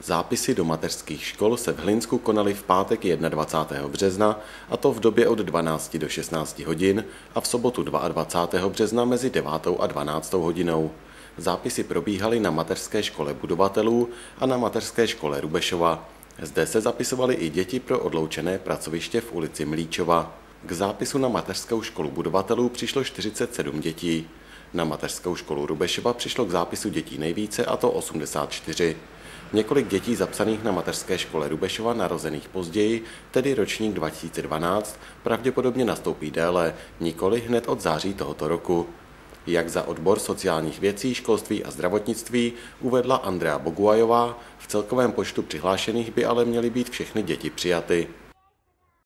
Zápisy do mateřských škol se v Hlinsku konaly v pátek 21. března, a to v době od 12 do 16 hodin a v sobotu 22. března mezi 9. a 12. hodinou. Zápisy probíhaly na mateřské škole Budovatelů a na mateřské škole Rubešova. Zde se zapisovaly i děti pro odloučené pracoviště v ulici Mlíčova. K zápisu na mateřskou školu Budovatelů přišlo 47 dětí. Na mateřskou školu Rubešova přišlo k zápisu dětí nejvíce, a to 84. Několik dětí zapsaných na mateřské škole Rubešova narozených později, tedy ročník 2012, pravděpodobně nastoupí déle, nikoli hned od září tohoto roku. Jak za odbor sociálních věcí, školství a zdravotnictví uvedla Andrea Boguajová, v celkovém počtu přihlášených by ale měly být všechny děti přijaty.